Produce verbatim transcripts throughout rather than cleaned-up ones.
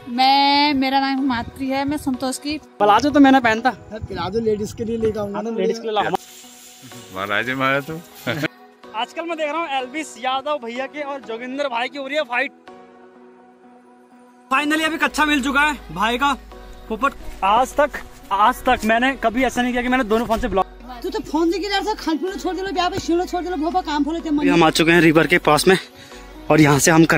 मैं मेरा नाम हिमाद्री है, मैं संतोष की। प्लाजो तो मैंने पहनता, प्लाजो लेडीज के लिए लेकर आऊंगा। लेडीज के लिए लाऊंगा। महाराज मारा तू। आजकल मैं देख रहा हूँ एल्विस यादव भैया के और जोगिंदर भाई की हो रही है फाइट। फाइनली अभी कच्चा मिल चुका है भाई का पोपट। आज तक आज तक मैंने कभी ऐसा नहीं किया कि मैंने दोनों फोन से ब्लॉक। तू तो फोन देखी यार से खानपुर छोड़ दिलो, ब्याह पे शिलो छोड़ दिलो, भोपा काम फोले थे। हम आ चुके हैं रिवर के पास में और यहाँ से हम कर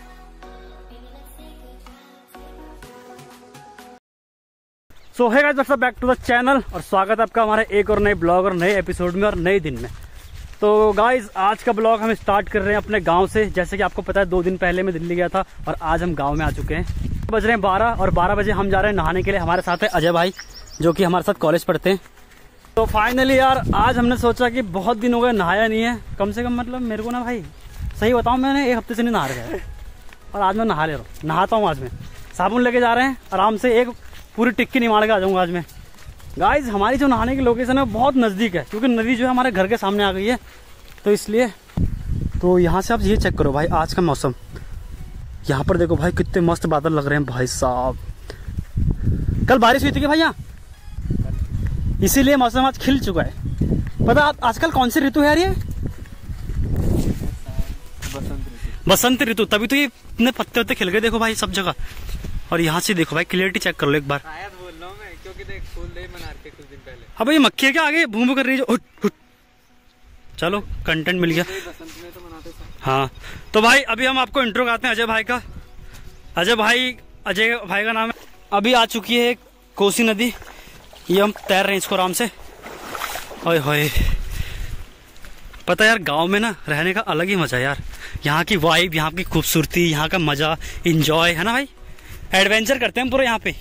सो है guys, what's up, back to the channel और स्वागत है आपका हमारे एक और नए ब्लॉग और नए एपिसोड में और नए दिन में। तो गाइस आज का ब्लॉग हम स्टार्ट कर रहे हैं अपने गांव से। जैसे कि आपको पता है दो दिन पहले मैं दिल्ली गया था और आज हम गांव में आ चुके हैं। बज रहे हैं बारह और बारह बजे हम जा रहे हैं नहाने के लिए। हमारे साथ है अजय भाई जो कि हमारे साथ कॉलेज पढ़ते हैं। तो फाइनली यार आज हमने सोचा कि बहुत दिन हो गए नहाया नहीं है, कम से कम मतलब मेरे को ना भाई सही बताऊँ मैंने एक हफ्ते से नहीं नहा रहा है और आज मैं नहा ले रहा हूँ। नहाता हूँ आज मैं, साबुन लेके जा रहे हैं आराम से, एक पूरी टिक्की निमाड़ के आ जाऊँगा आज मैं। गाइज हमारी जो नहाने की लोकेशन है बहुत नज़दीक है क्योंकि नदी जो है हमारे घर के सामने आ गई है, तो इसलिए तो यहाँ से आप ये चेक करो भाई आज का मौसम। यहाँ पर देखो भाई कितने मस्त बादल लग रहे हैं भाई साहब। कल बारिश हुई थी क्या भाई यहाँ, इसीलिए मौसम आज खिल चुका है। पता आप आजकल कौन सी ऋतु है यार? ये बसंत ऋतु, तभी तो ये इतने पत्ते वत्ते खिल गए देखो भाई सब जगह। और यहाँ से देखो भाई क्लियरिटी चेक कर लो एक बार। शायद बोल रहा हूँ मैं क्योंकि देख फूल दे मना के कुछ दिन पहले। अब ये मक्खी है क्या आगे भूम भूम कर रही है जो। उठ, उठ। चलो कंटेंट मिल गया। बसंत में तो मनाते थे। हाँ तो भाई अभी हम आपको इंट्रो कराते हैं अजय भाई का। अजय भाई अजय भाई का नाम है। अभी आ चुकी है कोसी नदी, ये हम तैर रहे हैं इसको आराम से। ओए होए, पता यार गांव में ना रहने का अलग ही मजा है यार। यहाँ की वाइब, यहाँ की खूबसूरती, यहाँ का मजा, इंजॉय है ना भाई। एडवेंचर करते हैं पूरे यहाँ पे।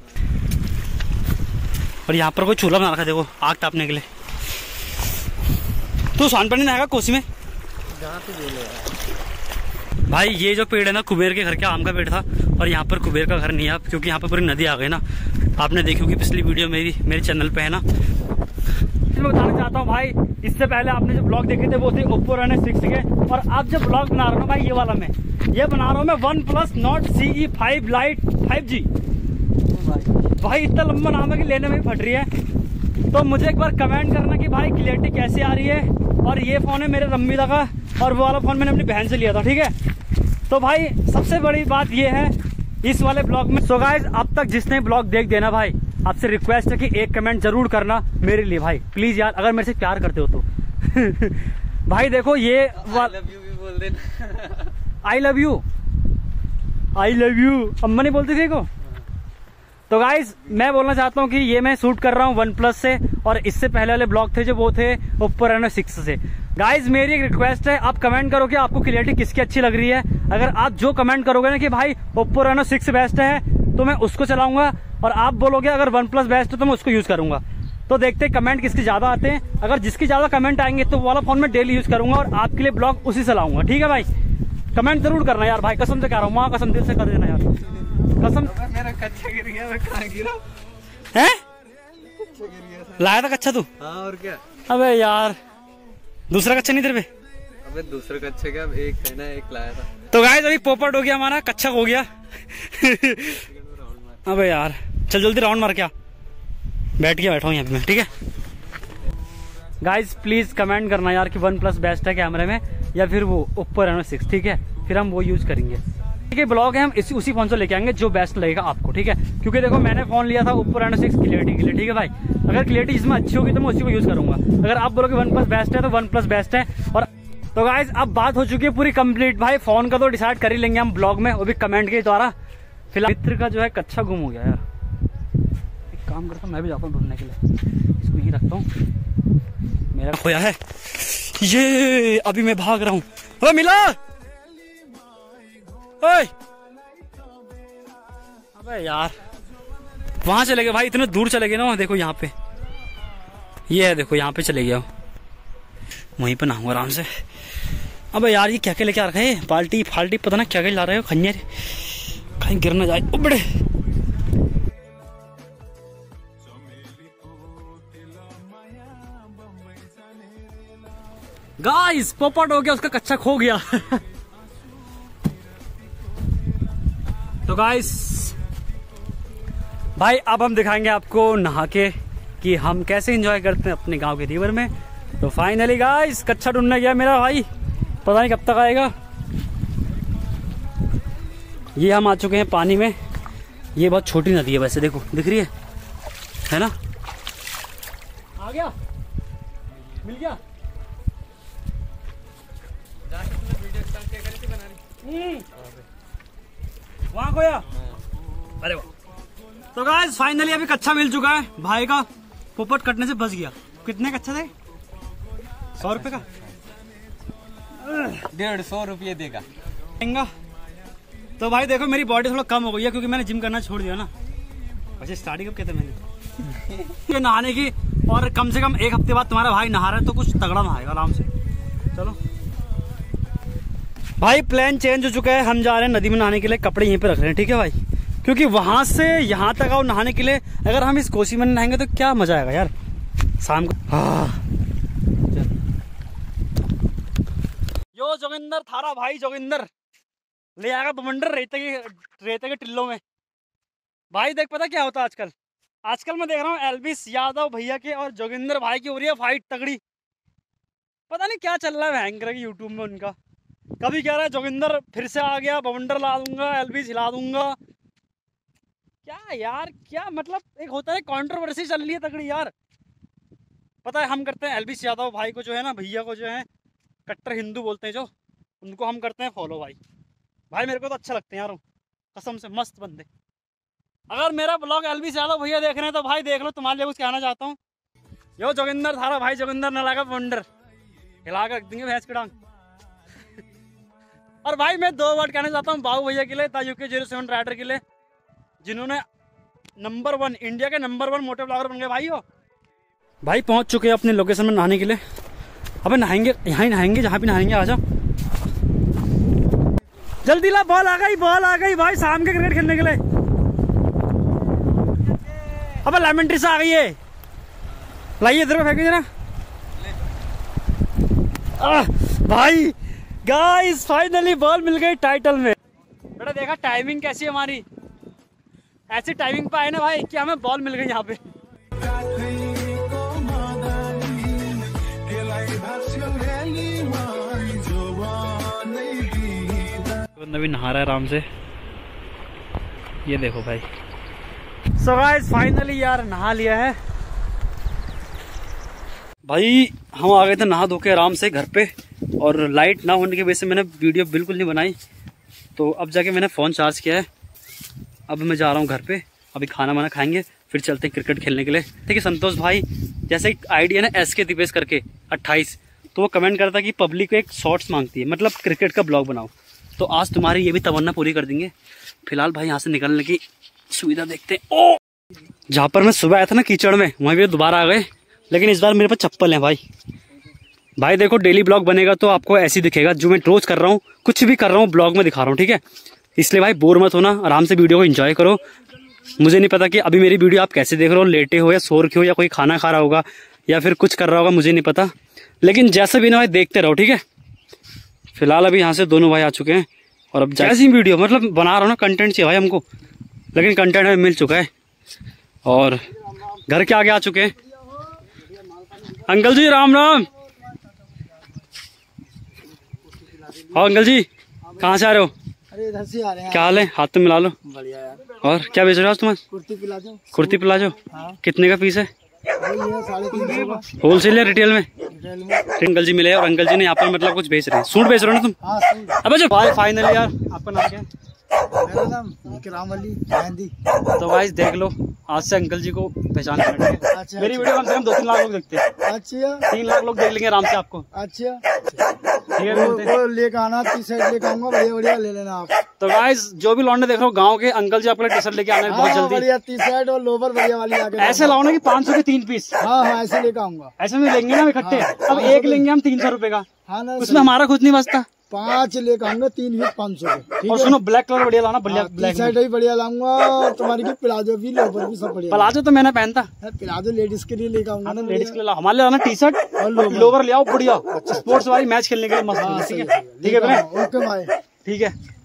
और यहाँ पर कोई चूल्हा बना रखा है देखो आग तापने के लिए। तू स्वान पर नहीं नहाएगा कोसी में? भाई ये जो पेड़ है ना कुबेर के घर के आम का पेड़ था और यहाँ पर कुबेर का घर नहीं है क्योंकि यहाँ पर पूरी नदी आ गई ना। आपने देखी होगी पिछली वीडियो मेरी मेरे चैनल पे है ना। मैं बताना चाहता हूँ भाई, इससे पहले आपने जो ब्लॉग देखे थे वो थे ओप्पो रेनो सिक्स के, और आप जब ब्लॉग बना रहा हूँ भाई ये वाला मैं ये बना रहा हूँ मैं OnePlus Nord C E five lite five G. भाई इतना लंबा नाम है कि लेने में भी फट रही है। तो मुझे एक बार कमेंट करना कि भाई क्लियरिटी कैसे आ रही है। और ये फोन है मेरे रम्मीदा का और वो वाला फोन मैंने अपनी बहन से लिया था, ठीक है। तो भाई सबसे बड़ी बात ये है इस वाले ब्लॉग में। सो गाइस अब तक जिसने ब्लॉग देख देना भाई, आपसे रिक्वेस्ट है कि एक कमेंट जरूर करना मेरे लिए भाई प्लीज यार, अगर मेरे से प्यार करते हो तो। भाई देखो ये आई लव यू भी बोल देना। I love you I love you अम्मा नहीं बोलती थी को। तो गाइज मैं बोलना चाहता हूँ कि ये मैं शूट कर रहा हूँ वन प्लस से और इससे पहले वाले ब्लॉग थे जो वो थे ओप्पो रेनो सिक्स से। गाइज मेरी एक रिक्वेस्ट है, आप कमेंट करो कि आपको क्लियरिटी किसकी अच्छी लग रही है। अगर आप जो कमेंट करोगे ना कि भाई ओप्पो रेनो सिक्स बेस्ट है तो मैं उसको चलाऊंगा, और आप बोलोगे अगर वन प्लस बेस्ट है तो मैं उसको यूज करूंगा। तो देखते हैं कमेंट किसके ज्यादा आते हैं। अगर जिसकी ज्यादा कमेंट आएंगे तो वो वाला फोन मैं डेली यूज करूंगा और आपके लिए ब्लॉग उसी से लाऊंगा, ठीक है भाई। कमेंट जरूर करना यार भाई, कसम से कह रहा हूँ, माँ कसम दिल से कर देना यार कसम। मेरा कच्चा गिर गया, मैं कहाँ गिरा? हैं? लाया था कच्चा तू? हाँ और क्या। अबे यार दूसरा कच्चा नहीं तेरे पे? अबे दूसरा कच्चा क्या, एक है ना, एक लाया था। तो गाइस अभी पोपट हो गया हमारा, कच्चा हो गया। अबे यार चल जल्दी राउंड मार के आ। बैठ के बैठा हूँ यहाँ पे मैं, ठीक है। गाइस प्लीज कमेंट करना यार कि वन प्लस बेस्ट है कैमरे में या फिर वो ओप्पो रेनो सिक्स, ठीक है। फिर हम वो यूज करेंगे, ठीक है। ब्लॉग है हम इसी उसी फोन से लेके आएंगे जो बेस्ट लगेगा आपको, ठीक है। क्योंकि देखो मैंने फोन लिया था ओप्पो रेनो सिक्स क्लियरिटी के लिए, ठीक है भाई। अगर क्लियरिटी इसमें अच्छी होगी तो मैं उसी को यूज करूंगा। अगर आप बोलोगे वन प्लस बेस्ट है तो वन प्लस बेस्ट है। और तो गाइस अब बात हो चुकी है पूरी कंप्लीट भाई। फोन का तो डिसाइड कर ही लेंगे हम ब्लॉग में, वो भी कमेंट के द्वारा। फिलहाल मित्र का जो है कच्चा गुम हो गया यार। एक काम करता हूँ मैं भी जाता हूँ ढूंढने के लिए, इसको यहीं रखता हूँ। मेरा खोया है ये, अभी मैं भाग रहा हूँ। अबे मिला ओए। अबे यार वहां चले गए भाई, इतने दूर चले गए ना। देखो यहाँ पे ये है, देखो यहाँ पे चले गया, वहीं पे नहाऊंगा आराम से। अबे यार ये क्या क्या लेके आ रखा है, बाल्टी फाल्टी पता ना क्या क्या ला रहे हो, खंजर कहीं गिर ना जाए। बड़े गाइस पोपट हो गया, उसका कच्चा खो गया। तो गाइस भाई अब हम दिखाएंगे आपको नहा के कि हम कैसे एंजॉय करते हैं अपने गांव के रिवर में। तो फाइनली गाइस कच्छा ढूंढने गया मेरा भाई, पता नहीं कब तक आएगा। ये हम आ चुके हैं पानी में। ये बहुत छोटी नदी है वैसे, देखो दिख रही है है ना। आ गया, मिल गया। वहां खोया, अरे वाह। तो गाइस फाइनली अभी कच्छा मिल चुका है। भाई का पोपट कटने से बच गया। कितने कच्छा थे? सौ रुपए का, डेढ़ सौ रुपये देगा। तो भाई देखो मेरी बॉडी थोड़ा कम हो गई है क्योंकि मैंने जिम करना छोड़ दिया ना। वैसे स्टार्टिंग कब कहते मैंने ये नहाने की, और कम से कम एक हफ्ते बाद तुम्हारा भाई नहा रहा है तो कुछ तगड़ा नहाएगा आराम से। चलो भाई प्लान चेंज हो चुका है, हम जा रहे हैं नदी में नहाने के लिए। कपड़े यहीं पे रख रहे हैं, ठीक है भाई, क्योंकि वहां से यहाँ तक आओ नहाने के लिए। अगर हम इस कोसी में नहाएंगे तो क्या मजा आएगा यार शाम को। हाँ यो जोगिंदर थारा भाई, जोगिंदर ले आएगा बमंडर रेते के रेते के टिल्लों में। भाई देख पता क्या होता है आजकल आजकल मैं देख रहा हूँ एल्विस यादव भैया के और जोगिंदर भाई की हो रही है फाइट तगड़ी। पता नहीं क्या चल रहा है भयंकर की यूट्यूब में उनका। कभी कह रहा है जोगिंदर फिर से आ गया, बवंडर ला दूंगा, एल्विस हिला दूंगा। क्या यार क्या मतलब, एक होता है कंट्रोवर्सी चल रही है तगड़ी यार। पता है हम करते हैं एल्विस यादव भाई को जो है ना, भैया को जो है कट्टर हिंदू बोलते हैं जो, उनको हम करते हैं फॉलो। भाई भाई मेरे को तो अच्छा लगते हैं यार, कसम से मस्त बंदे। अगर मेरा ब्लॉग एल्विस यादव भैया देख रहे हैं तो भाई देख लो, तुम्हारे लिए कुछ कहना चाहता हूँ। यो जोगिंदर थारा भाई, जोगिंदर न लगा बवंडर हिला कर रख देंगे भैंस की डांग। और भाई मैं दो वर्ड कहना चाहता हूँ बाबू भैया के लिए, तायू के जीरो सेवन राइडर के लिए, जिन्होंने नंबर वन इंडिया के नंबर वन मोटे ब्लॉगर बन गए भाई। हो भाई पहुंच चुके हैं अपने लोकेशन में नहाने के लिए। अबे नहाएंगे यहाँ ही नहाएंगे जहाँ भी नहाएंगे। आ जाओ जल्दी ला, बॉल आ गई बॉल आ गई भाई शाम के क्रिकेट खेलने के लिए। अबे लेमन ट्री से आ गई है, लाइए इधर फेंके जरा। भाई गाइस फाइनली बॉल मिल गई टाइटल में। बेटा देखा टाइमिंग कैसी है हमारी, ऐसी टाइमिंग पे आए ना भाई कि हमें बॉल मिल गई यहाँ पे। नवी नहा रहा है आराम से, ये देखो भाई। सो गाइस फाइनली यार नहा लिया है भाई। हम आ गए थे नहा धो के आराम से घर पे, और लाइट ना होने की वजह से मैंने वीडियो बिल्कुल नहीं बनाई। तो अब जाके मैंने फ़ोन चार्ज किया है। अब मैं जा रहा हूँ घर पे, अभी खाना वाना खाएंगे फिर चलते हैं क्रिकेट खेलने के लिए। ठीक है संतोष भाई, जैसे एक आईडी है ना एस के दिपेश करके अट्ठाईस, तो वो कमेंट करता है कि पब्लिक को एक शॉर्ट्स मांगती है, मतलब क्रिकेट का ब्लॉग बनाओ। तो आज तुम्हारी ये भी तमन्ना पूरी कर देंगे। फिलहाल भाई यहाँ से निकलने की सुविधा देखते हैं। ओ जहाँ पर मैं सुबह आया था ना कीचड़ में, वहीं भी दोबारा आ गए, लेकिन इस बार मेरे पास चप्पल है भाई। भाई देखो डेली ब्लॉग बनेगा तो आपको ऐसे ही दिखेगा, जो मैं रोज कर रहा हूँ, कुछ भी कर रहा हूँ ब्लॉग में दिखा रहा हूँ, ठीक है। इसलिए भाई बोर मत होना, आराम से वीडियो को एंजॉय करो। मुझे नहीं पता कि अभी मेरी वीडियो आप कैसे देख रहे हो, लेटे हो या सो रखे हो या कोई खाना खा रहा होगा या फिर कुछ कर रहा होगा, मुझे नहीं पता, लेकिन जैसे भी ना भाई देखते रहो, ठीक है। फिलहाल अभी यहाँ से दोनों भाई आ चुके हैं, और अब जैसी वीडियो मतलब बना रहा हूँ ना, कंटेंट चाहिए भाई हमको, लेकिन कंटेंट हमें मिल चुका है और घर के आगे आ चुके हैं। अंकल जी राम राम। हाँ अंकल जी कहाँ से आ रहे हो? अरे इधर से आ रहे हैं। क्या हाल है? हाथ तो मिला लो। बढ़िया यार। और क्या बेच रहे हो आज तुम? कुर्ती प्लाजो। कुर्ती प्लाजो? हाँ। कितने का पीस है? साढ़े तीन सौ का। होलसेल या रिटेल में? रिटेल में। अंकल जी मिले और अंकल जी ने यहाँ पर मतलब कुछ बेच रहे हैं, सूट बेच रहे हो ना तुम? हाँ सूट। अब जो भाई फाइनली यार आपका नाम क्या है? मेरा नाम विक्रम अली मेहंदी। तो भाई देख लो आज से अंकल जी को पहचान कर। अच्छा, मेरी वीडियो कम से कम दो तीन लाख लोग देखते हैं। अच्छा तीन लाख लोग देख लेंगे आराम से आपको। अच्छा ठीक है वो, वो लेकर आना, टी शर्ट लेकर आऊंगा, बढ़िया बढ़िया ले लेना आप। तो गाइस जो भी लौंडे देख रहे हो गांव के, अंकल जी आपके लिए टी शर्ट लेके आना है बहुत हाँ, जल्दी। बढ़िया टी शर्ट और लोवर बढ़िया वाली आके ऐसे लाओ ना कि पाँच सौ के तीन पीस। हाँ हाँ ऐसे लेकर आऊंगा। ऐसे में लेंगे ना इकट्ठे। हाँ, अब एक लेंगे हम तीन सौ रुपए का, हाँ ना उसमें हमारा खुद नहीं बचता। पाँच लेकर आऊंगा, तीन भी पाँच सौ के। और सुनो ब्लैक कलर बढ़िया लाना, बढ़िया टी ब्लैक शर्ट भी बढ़िया लाऊंगा, तुम्हारी की प्लाजो भी, लोवर भी सब बढ़िया। प्लाजो तो मैंने पहनता, प्लाजो लेडीज के लिए लेकर आऊंगा ना। लेडीज के लिए लाओ, हमारे लिए लाना टी शर्ट और लोवर ले आओ बढ़िया, स्पोर्ट्स वाली मैच खेलने के लिए मस्त। ठीक है ठीक है भाई, ओके भाई। ठीक है।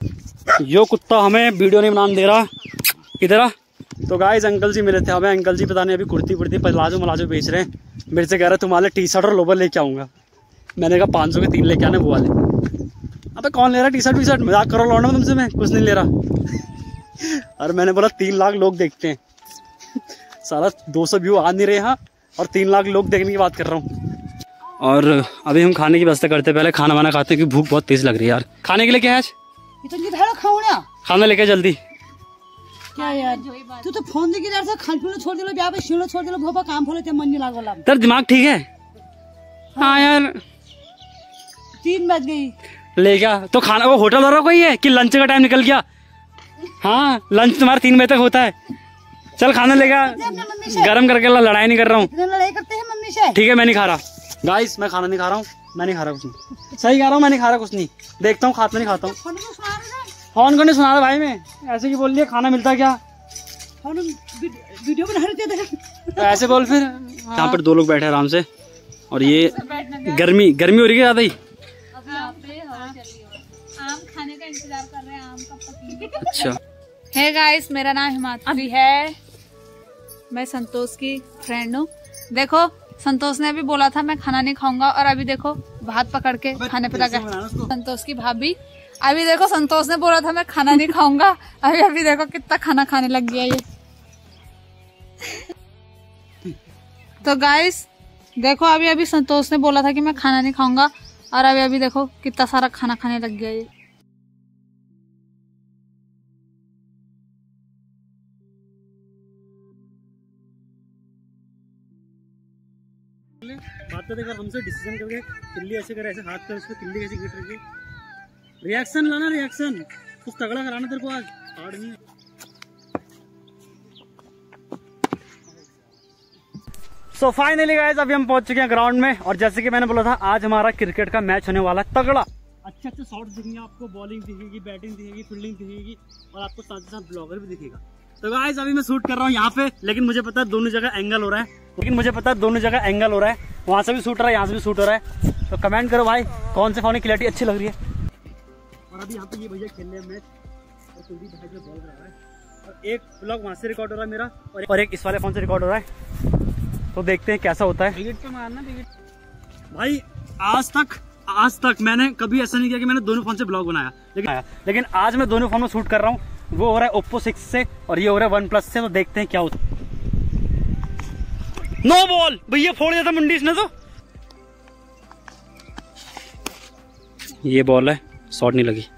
यो कुत्ता हमें वीडियो नहीं बनाने दे रहा। इधर आ। तो गाइस अंकल जी मिले थे हमें। अंकल जी पता नहीं अभी कुर्ती कुर्ती पलाजो मलाजो बेच रहे हैं। मेरे से कह रहे तुम्हारे टी शर्ट और लोवर लेके आऊँगा। मैंने कहा पाँच सौ के तीन लेके आने वो वाले। अबे कौन ले रहा टी शर्ट वी शर्ट? मजाक करो लौटना तुमसे, मैं कुछ नहीं ले रहा। और मैंने बोला तीन लाख लोग देखते हैं। सारा दो सौ व्यू आ नहीं रहे यहाँ और तीन लाख लोग देखने की बात कर रहा हूँ। और अभी हम खाने की व्यवस्था करते, पहले खाना वाना खाते हैं क्योंकि भूख बहुत तेज लग रही है यार। खाने के लिए क्या है आज? खाना लेके जल्दी। क्या यार तू तो फोन देखी यार से खान पीने छोड़ दिलो, ब्याह पे शिलो छोड़ दिलो, भोपा काम फोले ते मन नहीं लागोला। तेरा दिमाग ठीक है? हाँ यार तीन बज गई। ले क्या तो खाना वो होटल वाला कोई है कि लंच का टाइम निकल गया? हाँ लंच तुम्हारा तीन बजे तक होता है। चल खाना लेगा गरम करके ला, लड़ाई नहीं कर रहा हूँ। लड़ाई करते हैं मम्मी से। ठीक है मैं नहीं खा रहा गाइस, मैं खाना नहीं खा रहा हूँ। मैं नहीं खा रहा कुछ नहीं, सही खा रहा हूँ। मैं नहीं खा रहा कुछ नहीं, देखता हूँ खाता नहीं खाता हूँ। फोन को नहीं सुना रहा भाई, मैं ऐसे ही बोल लिया। खाना मिलता क्या? वीडियो बना रहे थे। ऐसे बोल फिर। यहाँ पर दो लोग बैठे आराम से और ये गर्मी गर्मी हो रही है ज्यादा ही। आम खाने का इंतजार कर रहे हैं, आम का पकी। अच्छा हे गाइस मेरा नाम हिमाद्री है, मैं संतोष की फ्रेंड हूँ। देखो संतोष ने अभी बोला था मैं खाना नहीं खाऊंगा और अभी देखो भात पकड़ के खाने पे लगा। संतोष की भाभी अभी देखो, संतोष ने बोला था मैं खाना नहीं खाऊंगा, अभी अभी देखो कितना खाना खाने लग गया ये। तो गाइस देखो अभी अभी संतोष ने बोला था कि मैं खाना नहीं खाऊंगा और अभी अभी देखो कितना सारा खाना खाने लग गया ये। बात तो देखो हमसे डिसीजन करके तिल्ली ऐसे करे, ऐसे हाथ पे उसको तिल्ली कैसे गिर रही है। रिएक्शन लाना, रिएक्शन कुछ तगड़ा कराना तेरे को आज। हार्ड नहीं। सो फाइनली गाइस अभी हम पहुंच चुके हैं ग्राउंड में और जैसे कि मैंने बोला था आज हमारा क्रिकेट का मैच होने वाला है तगड़ा। अच्छे अच्छे शॉट्स दिखेंगे आपको, बॉलिंग दिखेगी, बैटिंग दिखेगी, फील्डिंग दिखेगी और आपको साथ ही साथ ब्लॉगर भी दिखेगा। तो गाइस अभी मैं शूट कर रहा हूँ यहाँ पे, लेकिन मुझे पता है दोनों जगह एंगल हो रहा है लेकिन मुझे पता है दोनों जगह एंगल हो रहा है। वहां से भी शूट रहा है, यहाँ से भी शूट हो रहा है। तो कमेंट करो भाई कौन से फोन की क्लैरिटी अच्छी लग रही है। और अभी यहाँ पे ये भैया खेल रहे हैं मैच और कुलदीप भाई जो बॉल कर रहा है और एक ब्लॉग वहां से रिकॉर्ड हो रहा है मेरा और एक इस वाले फोन से रिकॉर्ड हो रहा है। तो देखते हैं कैसा होता है। विकेट पे मारना विकेट। भाई आज तक आज तक मैंने कभी ऐसा नहीं किया कि मैंने दोनों फोन से ब्लॉग बनाया, लेकिन लेकिन आज मैं दोनों फोन में शूट कर रहा हूँ। वो हो रहा है ओप्पो सिक्स से और ये हो रहा है वन प्लस से। तो देखते हैं क्या होता है। नो बॉल भैया, फोड़ दिया था मुंडी इसने। तो ये बॉल है, शॉट नहीं लगी।